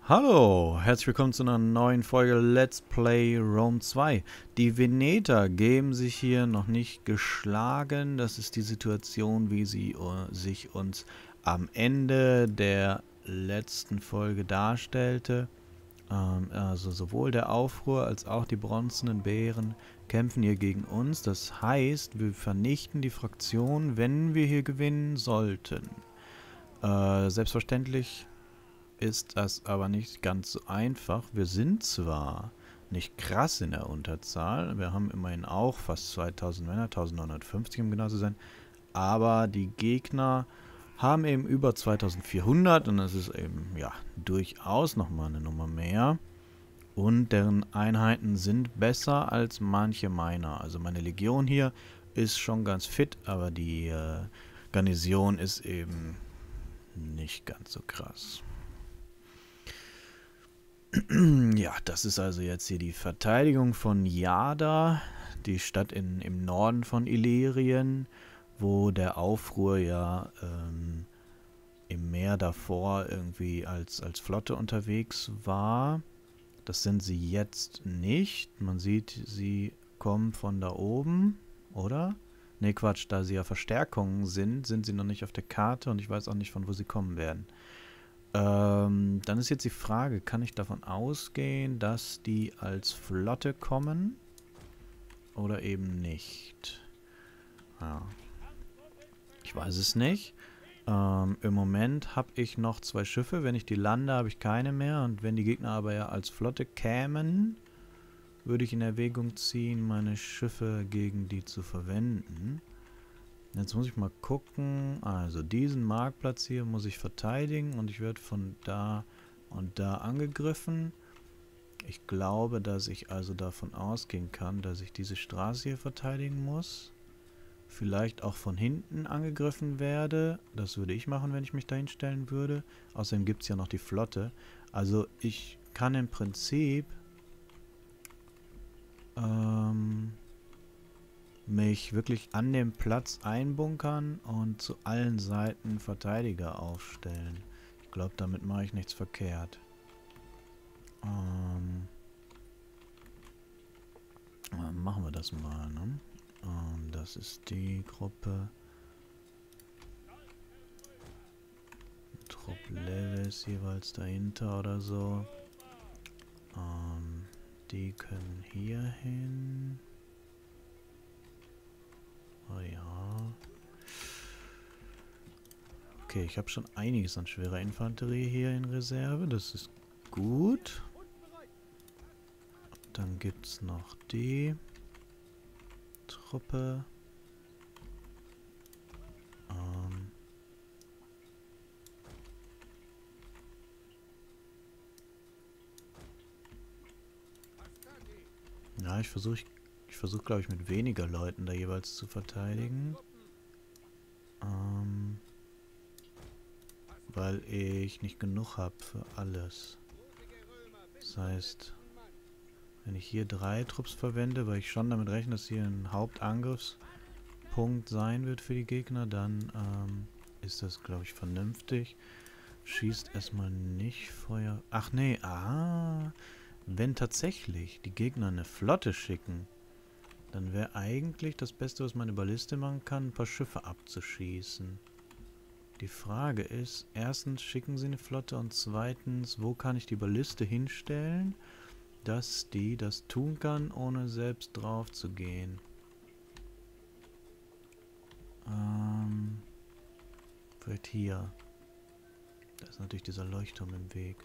Hallo, herzlich willkommen zu einer neuen Folge Let's Play Rome 2. Die Veneter geben sich hier noch nicht geschlagen. Das ist die Situation, wie sie sich uns am Ende der letzten Folge darstellte. Also sowohl der Aufruhr als auch die bronzenen Bären kämpfen hier gegen uns. Das heißt, wir vernichten die Fraktion, wenn wir hier gewinnen sollten. Selbstverständlich ist das aber nicht ganz so einfach. Wir sind zwar nicht krass in der Unterzahl, wir haben immerhin auch fast 2000 Männer, 1950 um genau zu sein, aber die Gegner haben eben über 2400 und das ist eben, ja, durchaus nochmal eine Nummer mehr. Und deren Einheiten sind besser als manche meiner. Also meine Legion hier ist schon ganz fit, aber die Garnison ist eben nicht ganz so krass. Ja, das ist also jetzt hier die Verteidigung von Jada, die Stadt im Norden von Illyrien, wo der Aufruhr ja im Meer davor irgendwie als Flotte unterwegs war. Das sind sie jetzt nicht. Man sieht, sie kommen von da oben, oder? Ne, Quatsch, da sie ja Verstärkungen sind sie noch nicht auf der Karte und ich weiß auch nicht, von wo sie kommen werden. Dann ist jetzt die Frage, kann ich davon ausgehen, dass die als Flotte kommen oder eben nicht? Ja, ich weiß es nicht. Im Moment habe ich noch 2 Schiffe. Wenn ich die lande, habe ich keine mehr. Und wenn die Gegner aber ja als Flotte kämen, würde ich in Erwägung ziehen, meine Schiffe gegen die zu verwenden. Jetzt muss ich mal gucken. Also diesen Marktplatz hier muss ich verteidigen und ich werde von da und da angegriffen. Ich glaube, dass ich also davon ausgehen kann, dass ich diese Straße hier verteidigen muss. Vielleicht auch von hinten angegriffen werde. Das würde ich machen, wenn ich mich dahin stellen würde. Außerdem gibt es ja noch die Flotte. Also ich kann im Prinzip mich wirklich an dem Platz einbunkern und zu allen Seiten Verteidiger aufstellen. Ich glaube, damit mache ich nichts verkehrt. Machen wir das mal, ne? Das ist die Gruppe. Trupp Levis jeweils dahinter oder so. Die können hier hin. Oh ja. Okay, ich habe schon einiges an schwerer Infanterie hier in Reserve. Das ist gut. Dann gibt es noch die Truppe. Ja, ich versuch, glaube ich, mit weniger Leuten da jeweils zu verteidigen. Weil ich nicht genug habe für alles. Das heißt, wenn ich hier 3 Trupps verwende, weil ich schon damit rechne, dass hier ein Hauptangriffspunkt sein wird für die Gegner, dann ist das, glaube ich, vernünftig. Schießt erstmal nicht Feuer... Ach nee, wenn tatsächlich die Gegner eine Flotte schicken, dann wäre eigentlich das Beste, was meine Balliste machen kann, ein paar Schiffe abzuschießen. Die Frage ist, erstens, schicken sie eine Flotte und zweitens, wo kann ich die Balliste hinstellen, dass die das tun kann, ohne selbst drauf zu gehen. Vielleicht hier. Da ist natürlich dieser Leuchtturm im Weg.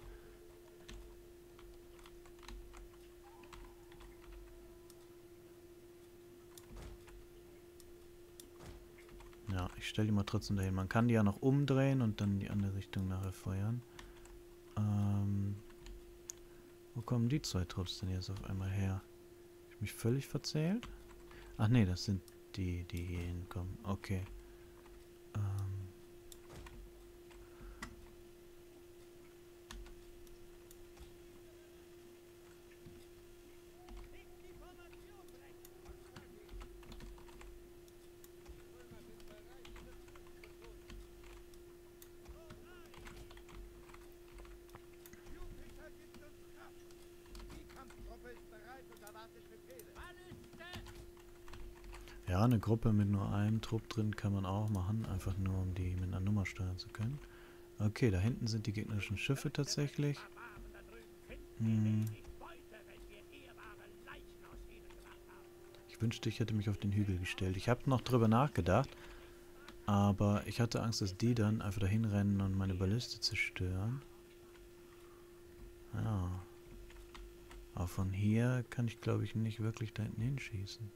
Ja, ich stelle die mal trotzdem dahin. Man kann die ja noch umdrehen und dann in die andere Richtung nachher feuern. Wo kommen die 2 Trupps denn jetzt auf einmal her? Hab ich mich völlig verzählt? Ach nee, das sind die, die hier hinkommen. Okay. Ja, eine Gruppe mit nur einem Trupp drin kann man auch machen, einfach nur um die mit einer Nummer steuern zu können. Okay, da hinten sind die gegnerischen Schiffe tatsächlich. Ich wünschte, ich hätte mich auf den Hügel gestellt. Ich habe noch drüber nachgedacht, aber ich hatte Angst, dass die dann einfach dahin rennen und meine Balliste zerstören. Ja. Aber von hier kann ich, glaube ich, nicht wirklich da hinten hinschießen.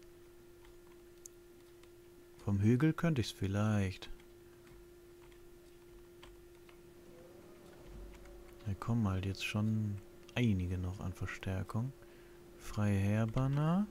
Vom Hügel könnte ich es vielleicht. Da kommen halt jetzt schon einige noch an Verstärkung. Freie Heerbanner.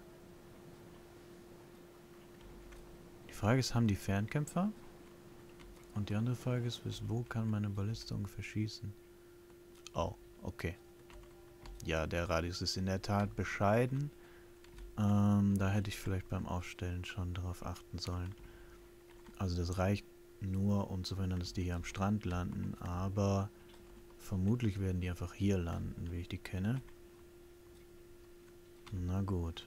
Die Frage ist, haben die Fernkämpfer? Und die andere Frage ist, bis wo kann meine Balliste ungefähr schießen? Oh, okay. Ja, der Radius ist in der Tat bescheiden. Da hätte ich vielleicht beim Aufstellen schon darauf achten sollen. Also das reicht nur, um zu verhindern, dass die hier am Strand landen, aber vermutlich werden die einfach hier landen, wie ich die kenne. Na gut.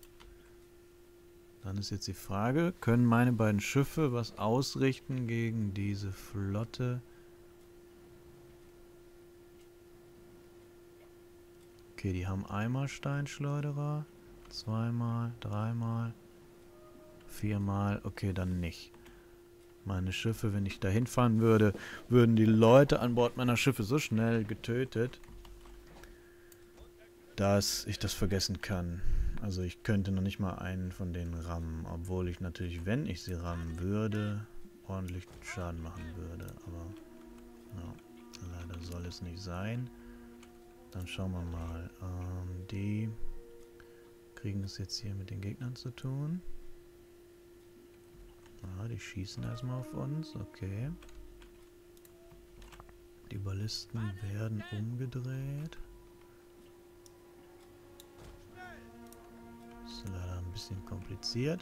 Dann ist jetzt die Frage, können meine beiden Schiffe was ausrichten gegen diese Flotte? Okay, die haben einmal Steinschleuderer, zweimal, dreimal, viermal. Okay, dann nicht. Meine Schiffe, wenn ich da hinfahren würde, würden die Leute an Bord meiner Schiffe so schnell getötet, dass ich das vergessen kann. Also ich könnte noch nicht mal einen von denen rammen, obwohl ich natürlich, wenn ich sie rammen würde, ordentlich Schaden machen würde. Aber ja, leider soll es nicht sein. Dann schauen wir mal. Die kriegen es jetzt hier mit den Gegnern zu tun. Ah, die schießen erstmal auf uns. Okay. Die Ballisten werden umgedreht. Das ist leider ein bisschen kompliziert.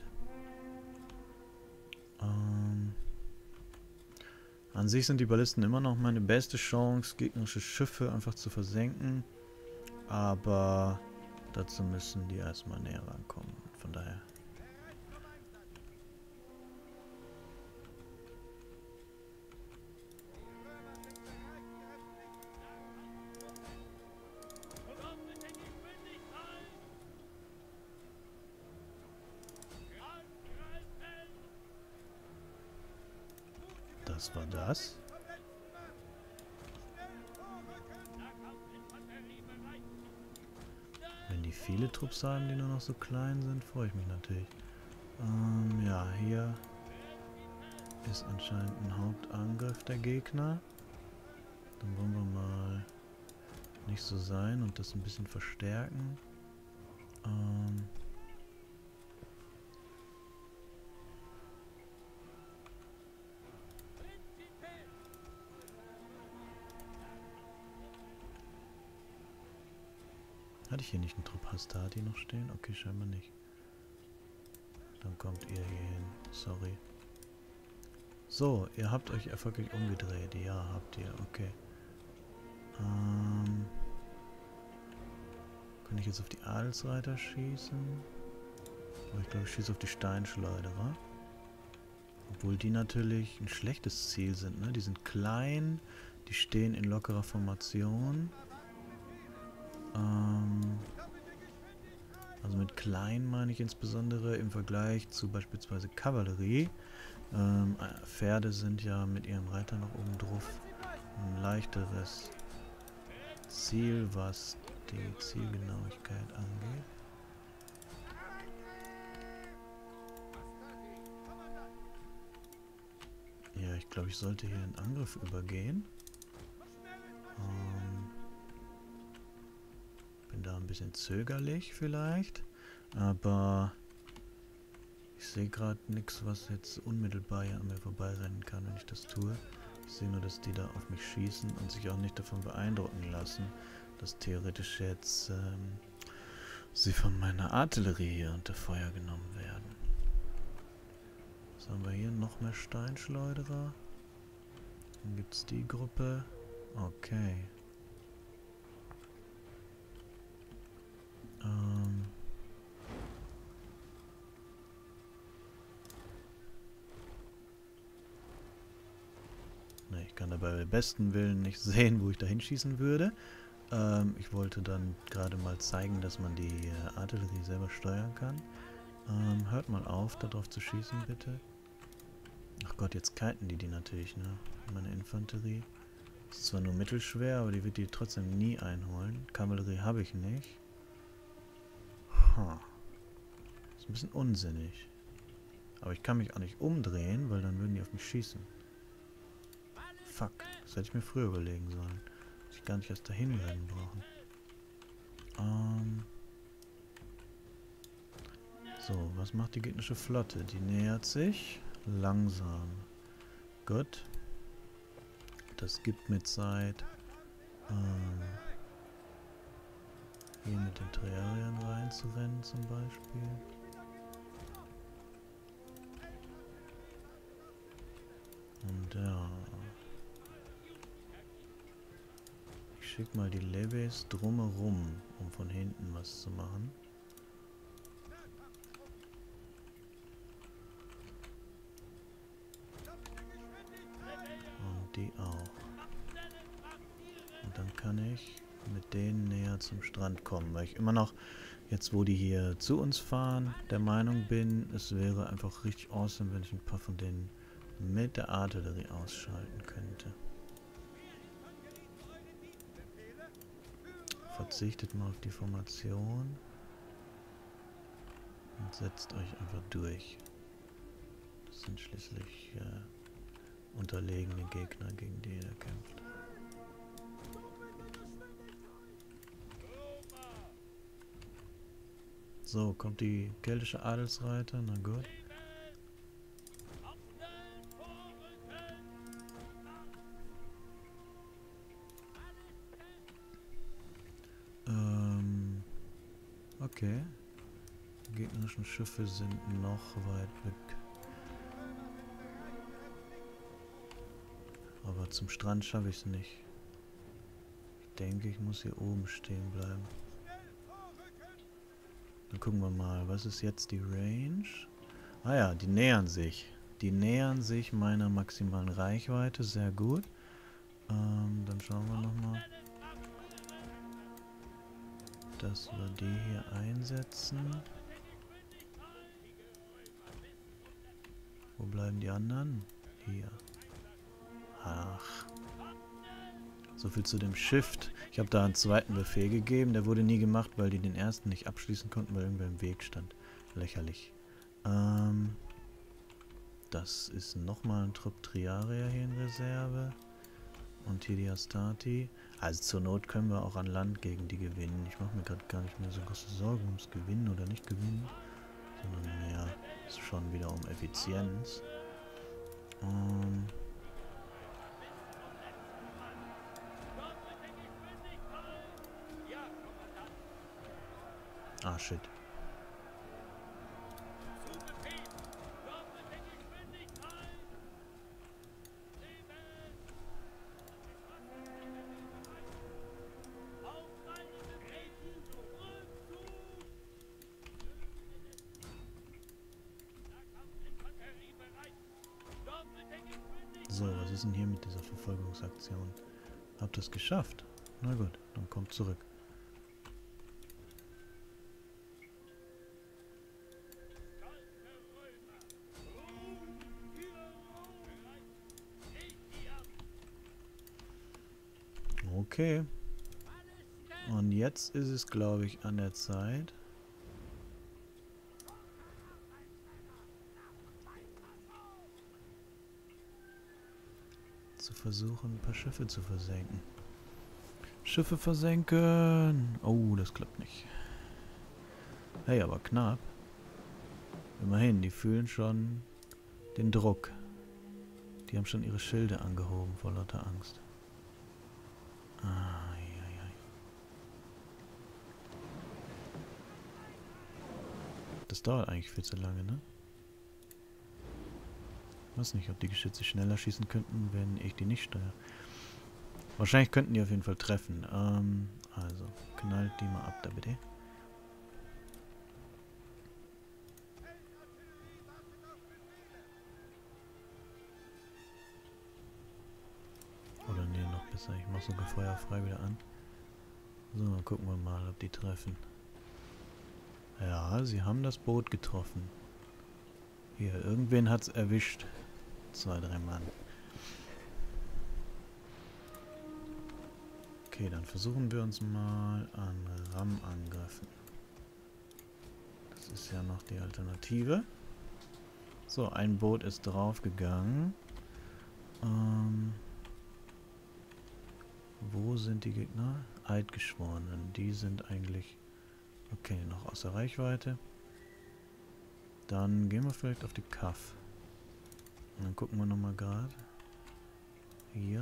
An sich sind die Ballisten immer noch meine beste Chance, gegnerische Schiffe einfach zu versenken. Aber dazu müssen die erstmal näher rankommen. Von daher. Das war das. Wenn die viele Trupps haben, die nur noch so klein sind, freue ich mich natürlich. Ja, hier ist anscheinend ein Hauptangriff der Gegner. Dann wollen wir mal nicht so sein und das ein bisschen verstärken. Hatte ich hier nicht einen Trupp Hastati noch stehen? Okay, scheinbar nicht. Dann kommt ihr hier hin. Sorry. So, ihr habt euch erfolgreich umgedreht. Ja, habt ihr. Okay. Kann ich jetzt auf die Adelsreiter schießen? Aber ich glaube, ich schieße auf die Steinschleuderer. Obwohl die natürlich ein schlechtes Ziel sind, ne? Die sind klein, die stehen in lockerer Formation. Also mit klein meine ich insbesondere im Vergleich zu beispielsweise Kavallerie. Pferde sind ja mit ihrem Reiter noch oben drauf ein leichteres Ziel, was die Zielgenauigkeit angeht. Ja, ich glaube, ich sollte hier in Angriff übergehen. Bin da ein bisschen zögerlich vielleicht, aber ich sehe gerade nichts, was jetzt unmittelbar hier an mir vorbeirennen kann, wenn ich das tue. Ich sehe nur, dass die da auf mich schießen und sich auch nicht davon beeindrucken lassen, dass theoretisch jetzt sie von meiner Artillerie hier unter Feuer genommen werden. Was haben wir hier? Noch mehr Steinschleuderer. Dann gibt es die Gruppe. Okay. gerade bei bestem Willen nicht sehen, wo ich da hinschießen würde. Ich wollte dann gerade mal zeigen, dass man die Artillerie selber steuern kann. Hört mal auf, darauf zu schießen, bitte. Ach Gott, jetzt kiten die natürlich, ne? Meine Infanterie. Ist zwar nur mittelschwer, aber die wird die trotzdem nie einholen. Kavallerie habe ich nicht. Ist ein bisschen unsinnig. Aber ich kann mich auch nicht umdrehen, weil dann würden die auf mich schießen. Fuck, das hätte ich mir früher überlegen sollen. Dass ich gar nicht erst dahin rennen brauchen. So, was macht die gegnerische Flotte? Die nähert sich langsam. Gut. Das gibt mir Zeit, hier mit den Triariern reinzurennen zum Beispiel. Und ja. Ich schicke mal die Levies drumherum, um von hinten was zu machen. Und die auch. Und dann kann ich mit denen näher zum Strand kommen, weil ich immer noch, jetzt wo die hier zu uns fahren, der Meinung bin, es wäre einfach richtig awesome, wenn ich ein paar von denen mit der Artillerie ausschalten könnte. Verzichtet mal auf die Formation und setzt euch einfach durch. Das sind schließlich unterlegene Gegner, gegen die ihr kämpft. So, kommt die keltische Adelsreiter, na gut. Okay. Die gegnerischen Schiffe sind noch weit weg. Aber zum Strand schaffe ich es nicht. Ich denke, ich muss hier oben stehen bleiben. Dann gucken wir mal, was ist jetzt die Range? Ah ja, die nähern sich. Die nähern sich meiner maximalen Reichweite, sehr gut. Dann schauen wir nochmal, dass wir die hier einsetzen. Wo bleiben die anderen? Hier. Ach. So viel zu dem Shift. Ich habe da einen zweiten Befehl gegeben, der wurde nie gemacht, weil die den ersten nicht abschließen konnten, weil irgendwer im Weg stand. Lächerlich. Das ist nochmal ein Trupp Triarier hier in Reserve. Und hier die Astati. Also zur Not können wir auch an Land gegen die gewinnen. Ich mache mir gerade gar nicht mehr so große Sorgen ums Gewinnen oder nicht gewinnen. Sondern mehr ist schon wieder um Effizienz. Ah, shit. So, was ist denn hier mit dieser Verfolgungsaktion? Habt ihr es geschafft? Na gut, dann kommt zurück. Okay. Und jetzt ist es, glaube ich, an der Zeit, zu versuchen, ein paar Schiffe zu versenken. Schiffe versenken! Oh, das klappt nicht. Hey, aber knapp. Immerhin, die fühlen schon den Druck. Die haben schon ihre Schilde angehoben vor lauter Angst. Das dauert eigentlich viel zu lange, ne? Ich weiß nicht, ob die Geschütze schneller schießen könnten, wenn ich die nicht steuere. Wahrscheinlich könnten die auf jeden Fall treffen. Also, knallt die mal ab da bitte. besser. Ich mache sogar Feuer frei wieder an. So, gucken wir mal, ob die treffen. Ja, sie haben das Boot getroffen. Hier, irgendwen hat's erwischt. 2, 3 Mann. Okay, dann versuchen wir uns mal an RAM-Angriffen. Das ist ja noch die Alternative. So, ein Boot ist draufgegangen. Wo sind die Gegner? Eidgeschworenen. Die sind eigentlich... Okay, noch außer Reichweite. Dann gehen wir vielleicht auf die Kaff. Und dann gucken wir nochmal gerade. Hier.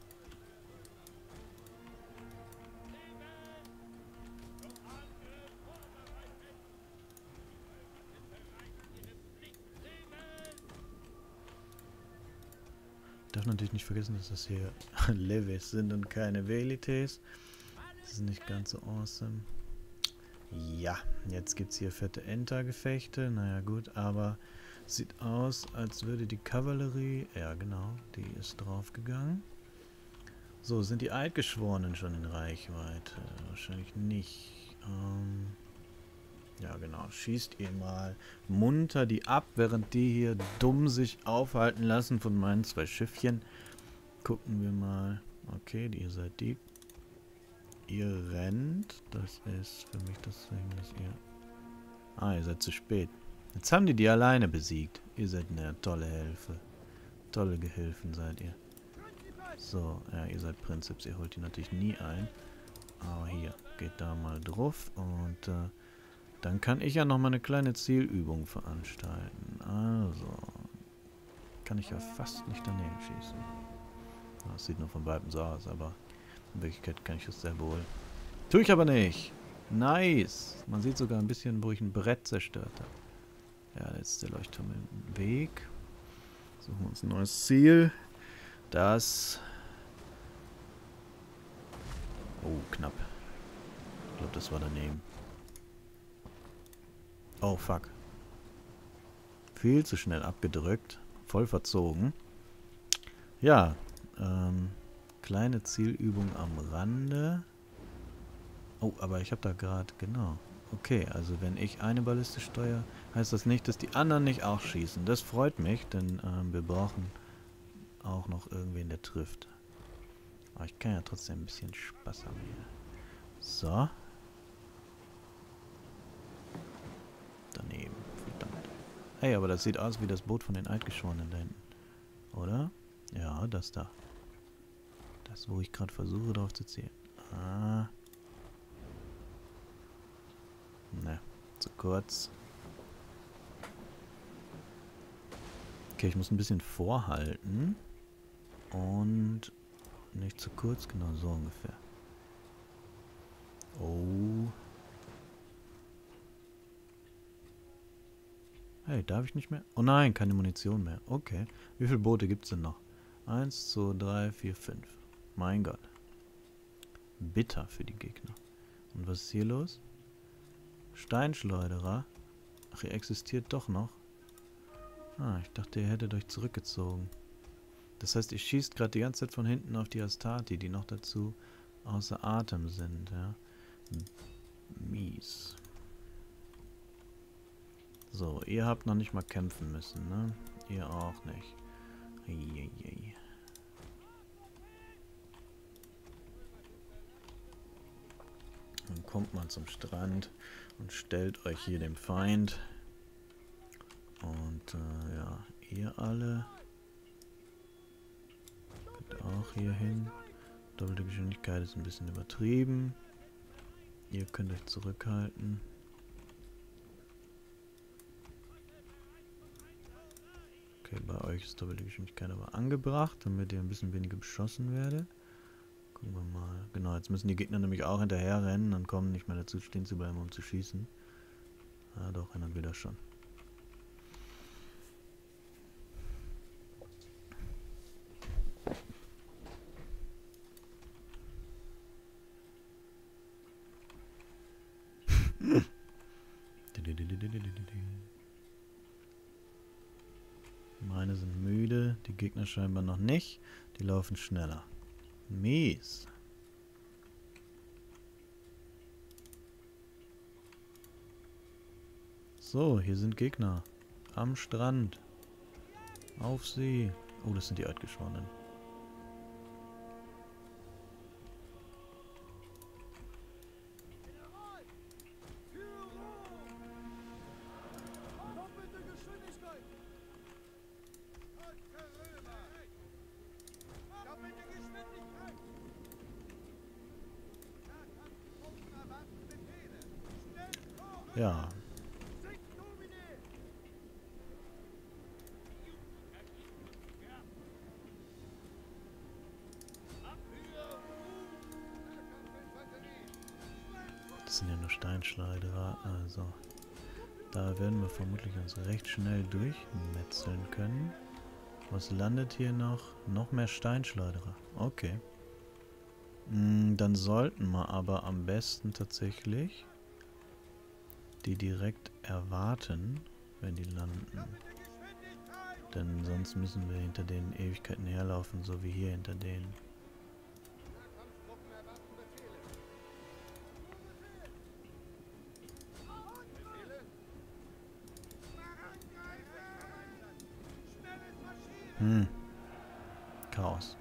Ich darf natürlich nicht vergessen, dass das hier Levis sind und keine Velites. Das ist nicht ganz so awesome. Ja, jetzt gibt es hier fette Enter-Gefechte. Naja gut, aber sieht aus, als würde die Kavallerie... Ja genau, die ist draufgegangen. So, sind die Eidgeschworenen schon in Reichweite? Wahrscheinlich nicht. Ja genau, schießt ihr mal munter die ab, während die hier dumm sich aufhalten lassen von meinen 2 Schiffchen. Gucken wir mal. Okay, ihr seid die. Ihr rennt. Das ist für mich das Ding, dass ihr... Ah, ihr seid zu spät. Jetzt haben die alleine besiegt. Ihr seid eine tolle Hilfe. Tolle Gehilfen seid ihr. So, ja, ihr seid Prinzips. Ihr holt die natürlich nie ein. Aber hier, geht da mal drauf. Und dann kann ich ja noch mal eine kleine Zielübung veranstalten. Also, kann ich ja fast nicht daneben schießen. Das sieht nur von Weitem so aus, aber... In Wirklichkeit kann ich das sehr wohl. Tue ich aber nicht. Nice. Man sieht sogar ein bisschen, wo ich ein Brett zerstört habe. Ja, jetzt ist der Leuchtturm im Weg. Suchen wir uns ein neues Ziel. Das... Oh, knapp. Ich glaube, das war daneben. Oh, fuck. Viel zu schnell abgedrückt. Voll verzogen. Ja, kleine Zielübung am Rande. Oh, aber ich habe da gerade... Genau. Okay, also wenn ich eine Balliste steuere, heißt das nicht, dass die anderen nicht auch schießen. Das freut mich, denn wir brauchen auch noch irgendwen, der trifft. Aber ich kann ja trotzdem ein bisschen Spaß haben hier. So. Daneben. Verdammt. Hey, aber das sieht aus wie das Boot von den Eidgeschworenen da hinten. Oder? Ja, das da. Das, wo ich gerade versuche, drauf zu zielen. Ah. Ne, zu kurz. Okay, ich muss ein bisschen vorhalten. Und nicht zu kurz, genau so ungefähr. Oh. Hey, darf ich nicht mehr? Oh nein, keine Munition mehr. Okay. Wie viele Boote gibt es denn noch? 1, 2, 3, 4, 5. Mein Gott. Bitter für die Gegner. Und was ist hier los? Steinschleuderer. Ach, ihr existiert doch noch. Ah, ich dachte, ihr hättet euch zurückgezogen. Das heißt, ihr schießt gerade die ganze Zeit von hinten auf die Astati, die noch dazu außer Atem sind, ja. Mies. So, ihr habt noch nicht mal kämpfen müssen, ne? Ihr auch nicht. Eieiei. Dann kommt man zum Strand und stellt euch hier dem Feind. Und ja, ihr alle könnt auch hier hin. Doppelte Geschwindigkeit ist ein bisschen übertrieben. Ihr könnt euch zurückhalten. Okay, bei euch ist doppelte Geschwindigkeit aber angebracht, damit ihr ein bisschen weniger beschossen werdet. Gucken wir mal. Genau, jetzt müssen die Gegner nämlich auch hinterher rennen und kommen nicht mehr dazu stehen zu bleiben, um zu schießen. Ah, doch, erinnern wir das schon. Meine sind müde, die Gegner scheinbar noch nicht. Die laufen schneller. Mies. So, hier sind Gegner. Am Strand. Auf sie. Oh, das sind die Altgeschworenen. Ja. Das sind ja nur Steinschleuderer, also da werden wir vermutlich uns recht schnell durchmetzeln können. Was landet hier noch? Noch mehr Steinschleuderer. Okay. Dann sollten wir aber am besten tatsächlich die direkt erwarten, wenn die landen. Denn sonst müssen wir hinter den Ewigkeiten herlaufen, so wie hier hinter denen. Chaos.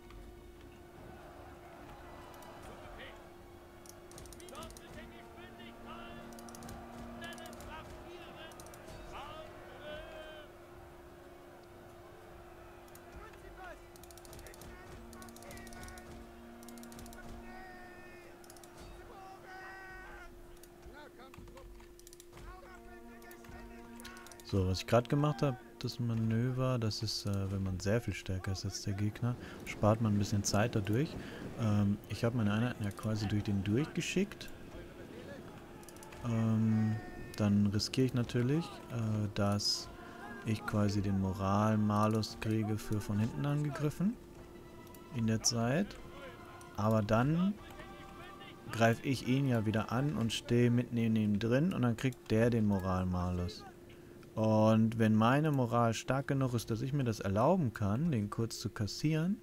So, was ich gerade gemacht habe, das Manöver, das ist, wenn man sehr viel stärker ist als der Gegner, spart man ein bisschen Zeit dadurch. Ich habe meine Einheiten ja quasi durch den durchgeschickt. Dann riskiere ich natürlich, dass ich quasi den Moralmalus kriege für von hinten angegriffen. In der Zeit. Aber dann greife ich ihn ja wieder an und stehe mitten neben ihm drin und dann kriegt der den Moralmalus. Und wenn meine Moral stark genug ist, dass ich mir das erlauben kann, den kurz zu kassieren,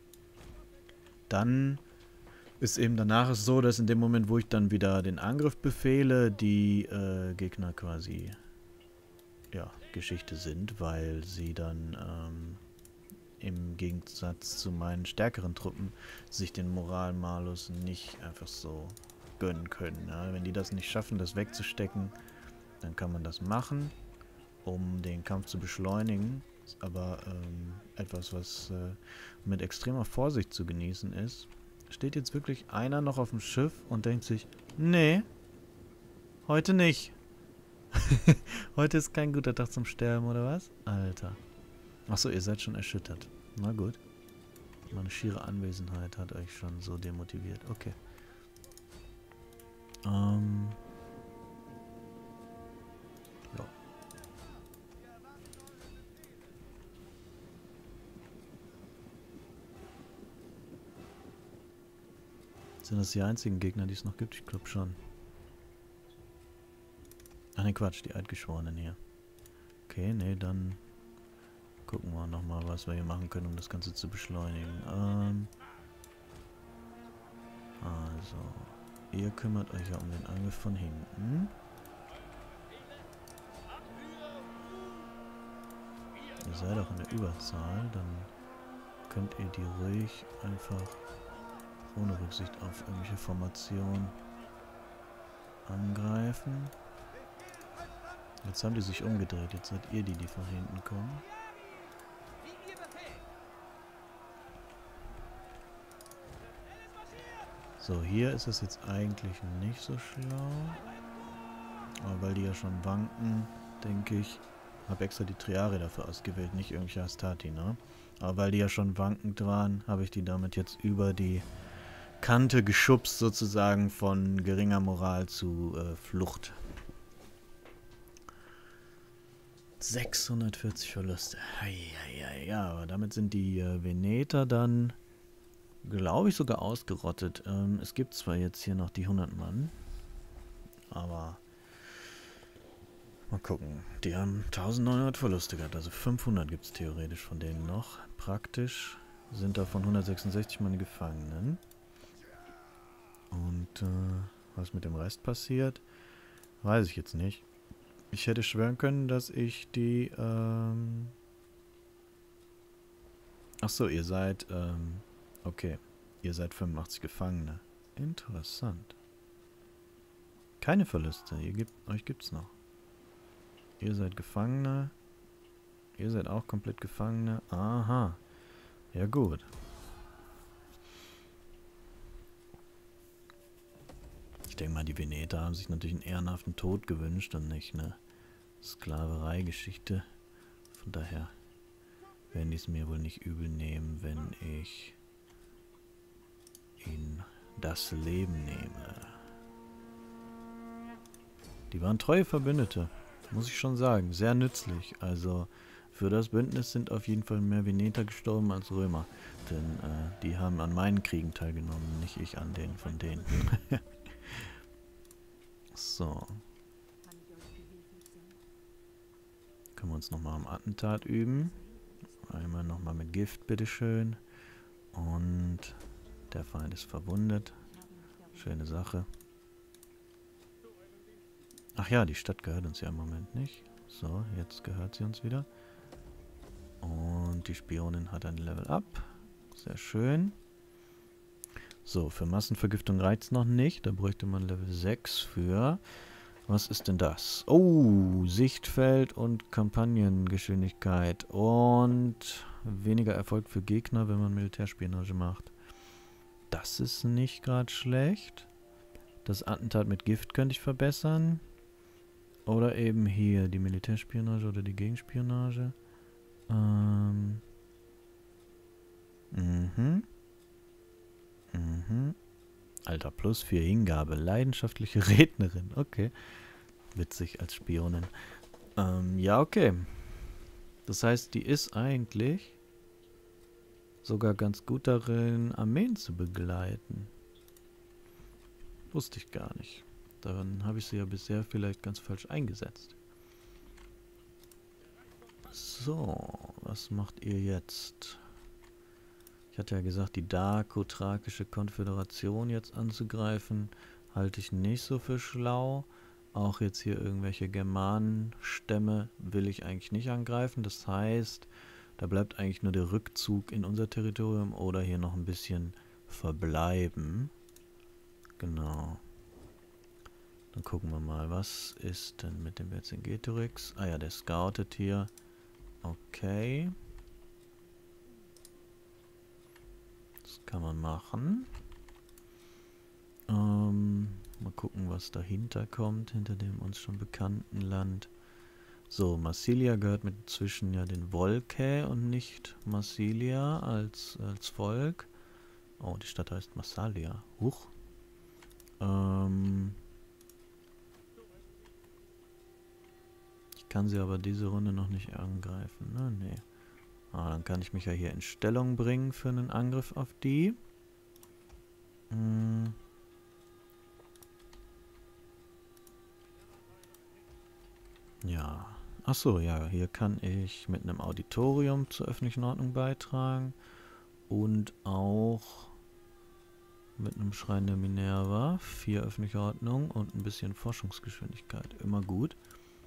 dann ist eben danach es so, dass in dem Moment, wo ich dann wieder den Angriff befehle, die Gegner quasi ja, Geschichte sind, weil sie dann im Gegensatz zu meinen stärkeren Truppen sich den Moralmalus nicht einfach so gönnen können. Ja? Wenn die das nicht schaffen, das wegzustecken, dann kann man das machen, um den Kampf zu beschleunigen. Ist aber etwas, was mit extremer Vorsicht zu genießen ist. Steht jetzt wirklich einer noch auf dem Schiff und denkt sich, nee, heute nicht. Heute ist kein guter Tag zum Sterben, oder was? Alter. Achso, ihr seid schon erschüttert. Na gut. Meine schiere Anwesenheit hat euch schon so demotiviert. Okay. Ja. Sind das die einzigen Gegner, die es noch gibt? Ich glaube schon. Ach ne, Quatsch, die Altgeschworenen hier. Okay, ne, dann gucken wir nochmal, was wir hier machen können, um das Ganze zu beschleunigen. Also, ihr kümmert euch ja um den Angriff von hinten. Ihr seid auch in der Überzahl, dann könnt ihr die ruhig einfach ohne Rücksicht auf irgendwelche Formationen angreifen. Jetzt haben die sich umgedreht, jetzt seid ihr die von hinten kommen. So, hier ist es jetzt eigentlich nicht so schlau. Aber weil die ja schon wanken, denke ich, habe extra die Triare dafür ausgewählt, nicht irgendwelche Astati, ne? Aber weil die ja schon wankend waren, habe ich die damit jetzt über die Kante geschubst, sozusagen von geringer Moral zu Flucht. 640 Verluste. Ja, aber damit sind die Veneter dann, glaube ich, sogar ausgerottet. Es gibt zwar jetzt hier noch die 100 Mann, aber mal gucken. Die haben 1900 Verluste gehabt, also 500 gibt es theoretisch von denen noch. Praktisch sind davon 166 meine Gefangenen. Und was mit dem Rest passiert, weiß ich jetzt nicht. Ich hätte schwören können, dass ich die, Achso, ihr seid, okay. Ihr seid 85 Gefangene. Interessant. Keine Verluste. Euch gibt's noch. Ihr seid Gefangene. Ihr seid auch komplett Gefangene. Aha. Ja gut. Ich denke mal, die Veneter haben sich natürlich einen ehrenhaften Tod gewünscht und nicht eine Sklaverei-Geschichte. Von daher werden die es mir wohl nicht übel nehmen, wenn ich ihnen das Leben nehme. Die waren treue Verbündete, muss ich schon sagen. Sehr nützlich. Also für das Bündnis sind auf jeden Fall mehr Veneter gestorben als Römer. Denn die haben an meinen Kriegen teilgenommen, nicht ich an denen von denen. So. Können wir uns nochmal am Attentat üben. Einmal nochmal mit Gift, bitteschön. Und der Feind ist verwundet. Schöne Sache. Ach ja, die Stadt gehört uns ja im Moment nicht. So, jetzt gehört sie uns wieder. Und die Spionin hat ein Level Up. Sehr schön. So, für Massenvergiftung reicht es noch nicht. Da bräuchte man Level 6 für. Was ist denn das? Oh, Sichtfeld und Kampagnengeschwindigkeit. Und weniger Erfolg für Gegner, wenn man Militärspionage macht. Das ist nicht gerade schlecht. Das Attentat mit Gift könnte ich verbessern. Oder eben hier die Militärspionage oder die Gegenspionage. Alter, plus 4 Hingabe. Leidenschaftliche Rednerin. Okay. Witzig als Spionin. Ja, okay. Das heißt, die ist eigentlich sogar ganz gut darin, Armeen zu begleiten. Wusste ich gar nicht. Daran habe ich sie ja bisher vielleicht ganz falsch eingesetzt. So, was macht ihr jetzt? Ich hatte ja gesagt, die Dakothrakische Konföderation jetzt anzugreifen, halte ich nicht so für schlau. Auch jetzt hier irgendwelche Germanenstämme will ich eigentlich nicht angreifen. Das heißt, da bleibt eigentlich nur der Rückzug in unser Territorium oder hier noch ein bisschen verbleiben. Genau. Dann gucken wir mal, was ist denn mit dem Vercingetorix? Ah ja, der scoutet hier. Okay. Das kann man machen. Mal gucken, was dahinter kommt, hinter dem uns schon bekannten Land. So, Massilia gehört inzwischen ja den Volcae und nicht Massilia als Volk. Oh, die Stadt heißt Massalia. Huch. Ich kann sie aber diese Runde noch nicht angreifen, ne? Nee. Ah, dann kann ich mich ja hier in Stellung bringen für einen Angriff auf die. Ja. Achso, ja, hier kann ich mit einem Auditorium zur öffentlichen Ordnung beitragen. Und auch mit einem Schrein der Minerva. 4 öffentliche Ordnung und ein bisschen Forschungsgeschwindigkeit. Immer gut.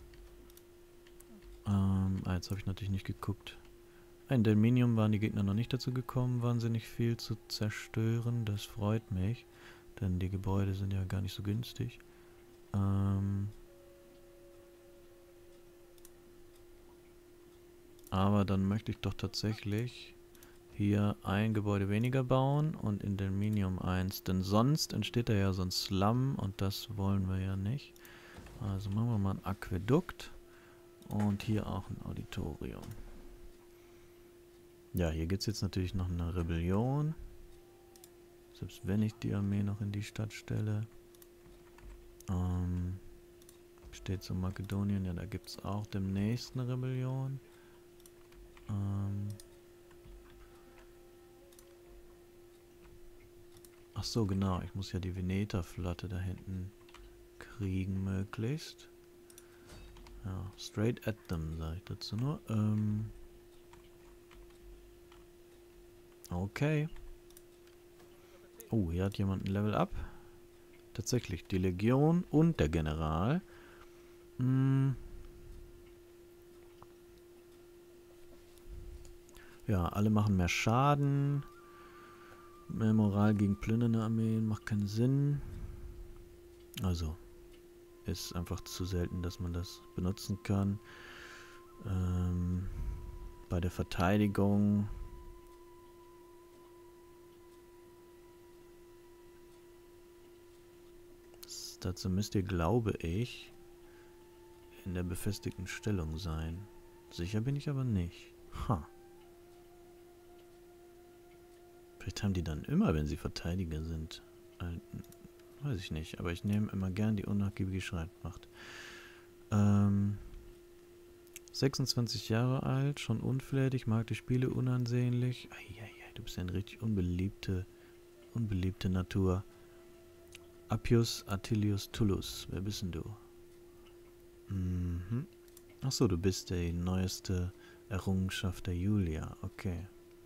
Jetzt habe ich natürlich nicht geguckt. In Delminium waren die Gegner noch nicht dazu gekommen, wahnsinnig viel zu zerstören. Das freut mich, denn die Gebäude sind ja gar nicht so günstig. Aber dann möchte ich doch tatsächlich hier ein Gebäude weniger bauen und in Delminium eins. Denn sonst entsteht da ja so ein Slum und das wollen wir ja nicht. Also machen wir mal ein Aquädukt und hier auch ein Auditorium. Ja, hier gibt es jetzt natürlich noch eine Rebellion. Selbst wenn ich die Armee noch in die Stadt stelle. Steht so Makedonien. Ja, da gibt es auch demnächst eine Rebellion. Ach so, genau. Ich muss ja die Veneter-Flotte da hinten kriegen, möglichst. Ja, straight at them, sage ich dazu nur. Okay. Oh, hier hat jemand ein Level Up. Tatsächlich, die Legion und der General. Ja, alle machen mehr Schaden. Mehr Moral gegen plündernde Armeen macht keinen Sinn. Also, ist einfach zu selten, dass man das benutzen kann. Bei der Verteidigung... Dazu müsst ihr, glaube ich, in der befestigten Stellung sein. Sicher bin ich aber nicht. Vielleicht haben die dann immer, wenn sie Verteidiger sind. Weiß ich nicht, aber ich nehme immer gern die unnachgiebige Streitmacht. 26 Jahre alt, schon unflätig, mag die Spiele unansehnlich. Eieiei, du bist ja eine richtig unbeliebte Natur. Appius Attilius Tullus, wer bist denn du? Achso, du bist die neueste Errungenschaft der Julia, okay.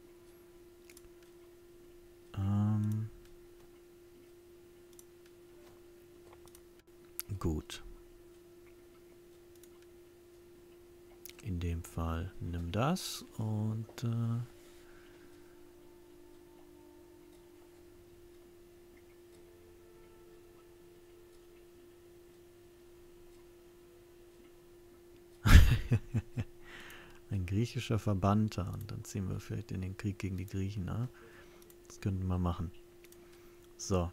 Gut. In dem Fall nimm das und ein griechischer Verbannter. Und dann ziehen wir vielleicht in den Krieg gegen die Griechen, ne? Das könnten wir machen. So.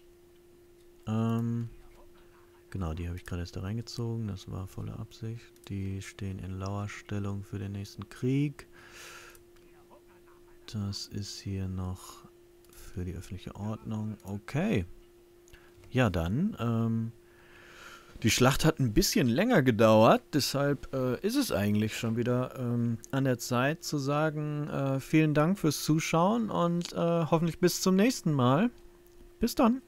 Genau, die habe ich gerade erst da reingezogen. Das war volle Absicht. Die stehen in Lauerstellung für den nächsten Krieg. Das ist hier noch für die öffentliche Ordnung. Okay. Ja, dann, die Schlacht hat ein bisschen länger gedauert, deshalb ist es eigentlich schon wieder an der Zeit zu sagen, vielen Dank fürs Zuschauen und hoffentlich bis zum nächsten Mal. Bis dann.